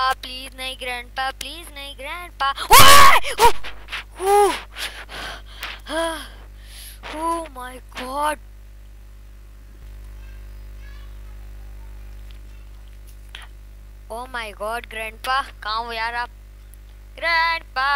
Please नहीं, grandpa please नहीं, grandpa. Oh my God, oh my God, grandpa कहाँ हो यार आप? ग्रैंडपा,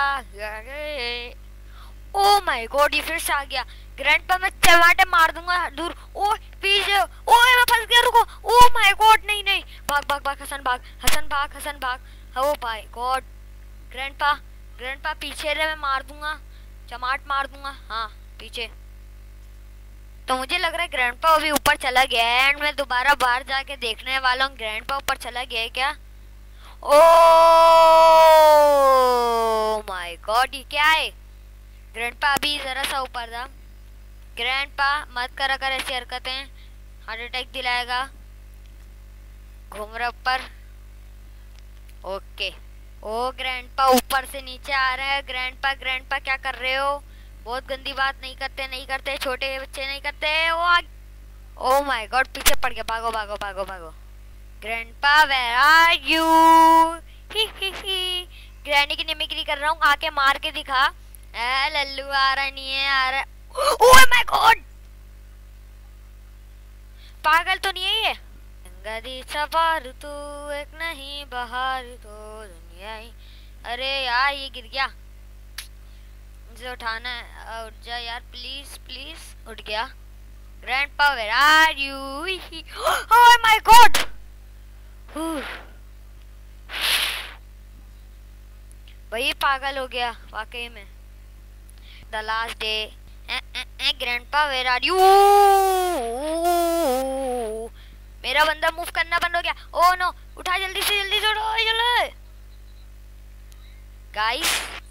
ओह माय गॉड, ये फिर से आ गया। ग्रैंडपा मैं टमाटर मार दूंगा दूर। ओह पीछे, ओह मैं फंस गया, रुको। ओह माय गॉड, नहीं नहीं, भाग भाग भाग हसन भाग, हसन भाग, हसन भाग। Oh my God, grandpa, grandpa पीछे रहे, मैं मार दूंगा, चमाट मार दूंगा। हाँ पीछे। तो मुझे लग रहा है ग्रैंडपा अभी ऊपर चला गया है एंड मैं दोबारा बाहर जाके देखने वाला हूँ ग्रैंडपा ऊपर चला गया है क्या। ओह माय गॉड, ये क्या है? ग्रैंडपा अभी जरा सा ऊपर था। ग्रैंडपा मत करा कर ऐसी हरकतें, हार्ट अटैक दिलाएगा। घूम रहा ऊपर, ओके। ओ ग्रैंडपा ऊपर से नीचे आ रहे हैं। ग्रैंडपा, ग्रैंडपा क्या कर रहे हो? बहुत गंदी बात नहीं करते, नहीं करते, छोटे बच्चे नहीं करते। ओ माय गॉड, पीछे पड़ गया, भागो भागो भागो भागो। Grandpa where are you? ही ही, ग्रैनी की मिमिक्री कर रहा हूँ, आके मार के दिखा। लल्लू आ रहा नहीं है, आ रहा। ओह माय गॉड, पागल तो नहीं है ये? गंदी सवार तू एक नहीं बहार तो दुनिया ही। अरे यार ये गिर गया, मुझे उठाना है। उठ जा यार प्लीज प्लीज। उठ गया। Grandpa where are you? Oh my God, वही पागल हो गया वाकई में। The last day. Grandpa where are you? मेरा बंदा मूव करना बंद हो गया। ओह नो, उठा जल्दी से, जल्दी से उठो, चलो गाइस।